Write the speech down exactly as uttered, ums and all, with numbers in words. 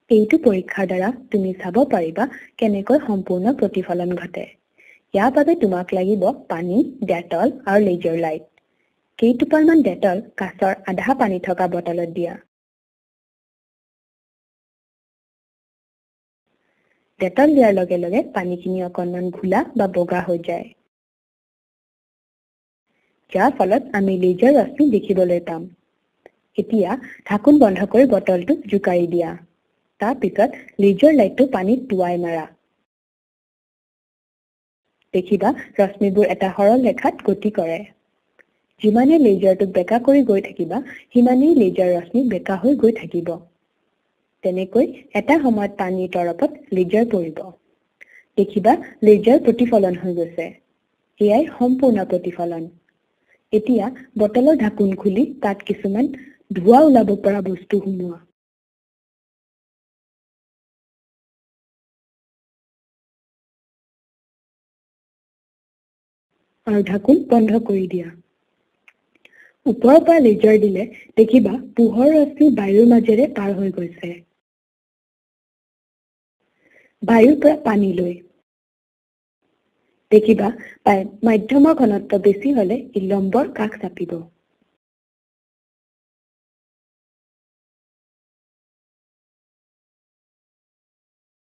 এইটো পৰীক্ষাৰ দ্বাৰা তুমি চাব পাৰিবা কেনেকৈ সম্পূৰ্ণ প্ৰতিফলন ঘটে। ইয়াৰ বাবে তোমাক লাগিব পানী, ডেটল আৰু লেজাৰ লাইট। কেইটোপালমান ডেটল কাঁচৰ আধা পানী থকা বটলত দিয়া। ডেটল দিয়াৰ লগে লগে পানীখিনি অকণমান ঘোলা বা বগা হৈ যায়, যাৰ ফলত আমি লেজাৰ ৰশ্মি দেখিবলৈ পাম। এতিয়া ঢাকোন বন্ধ কৰি বটলটো জোকাৰি দিয়া। তাৰ পিছত লেজাৰ লাইটটো পানীত টোৱাই মাৰা। দেখিবা ৰশ্মিবোৰ এটা সৰল ৰেখাত গতি কৰে। যিমানে লেজাৰটোক বেকা কৰি গৈ থাকিবা, সিমানেই লেজাৰ ৰশ্মি বেকা হৈ গৈ থাকিব। তেনেকৈ এটা সময়ত পানীৰ তৰপত লেজাৰ পৰিব। দেখিবা লেজাৰ প্ৰতিফলন হৈ গৈছে। এয়াই সম্পূৰ্ণ প্ৰতিফলন। এতিয়া বটলৰ ঢাকোন খুলি তাত কিছুমান ধোঁৱা ওলাব পৰা বস্তু সুমুওৱা। আৰু ঢাকোন বন্ধ কৰি দিয়া। ওপৰৰ পৰা লেজাৰ দিলে দেখিবা পোহৰ ৰশ্মি বায়ুৰ মাজেৰে পাৰ হৈ গৈছে। বায়ুৰ পৰা পানীলৈ। দেখিবা মাধ্যমৰ ঘনত্ব বেছি হলে ই লম্বৰ কাষ চাপিব।